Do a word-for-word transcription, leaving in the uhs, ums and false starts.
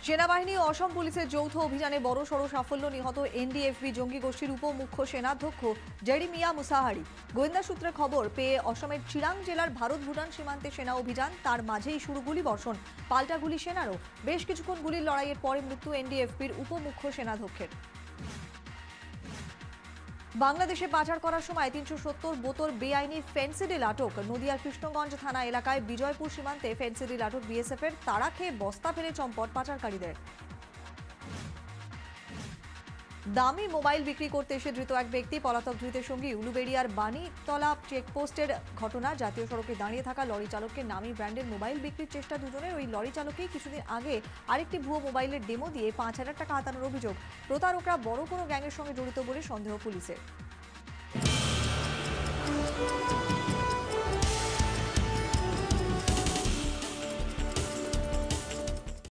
সেনাবাহিনী ও অসম পুলিশের যৌথ অভিযানে বড়সড় সাফল্য। নিহত এনডিএফবি জঙ্গি গোষ্ঠীর উপমুখ্য সেনাধ্যক্ষ জেরিমিয়া মুসাহারি। গোয়েন্দা সূত্রে খবর পেয়ে অসমের চিরাং জেলার ভারত ভুটান সীমান্তে সেনা অভিযান, তার মাঝেই শুরু গুলি বর্ষণ, পাল্টা গুলি সেনারও। বেশ কিছুক্ষণ গুলির লড়াইয়ের পরে মৃত্যু এনডিএফবির উপমুখ্য সেনাধ্যক্ষের। বাংলাদেশে পাচার করার সময় তিনশো সত্তর বোতল বেআইনি ফেন্সিডিল আটক। নদিয়ার কৃষ্ণগঞ্জ থানা এলাকায় বিজয়পুর সীমান্তে ফেন্সিডিল আটক বিএসএফ এর। তাড়া খেয়ে বস্তা ফেলে চম্পট পাচারকারীদের। দামি মোবাইল বিক্রি করতে এসে ধৃত এক ব্যক্তি, পলাতক ধৃতের সঙ্গে উলুবেড়িয়ার বাণীতলা চেকপোস্টের ঘটনা। জাতীয় সড়কে দাঁড়িয়ে থাকা লরি চালককে নামি ব্র্যান্ডের মোবাইল বিক্রির চেষ্টা দুজনের। ওই লরি চালককেই কিছুদিন আগে আরেকটি ভুয়ো মোবাইলের ডেমো দিয়ে পাঁচ হাজার টাকা হাতানোর অভিযোগ। প্রতারকরা বড় কোনো গ্যাংয়ের সঙ্গে জড়িত বলে সন্দেহ পুলিশের।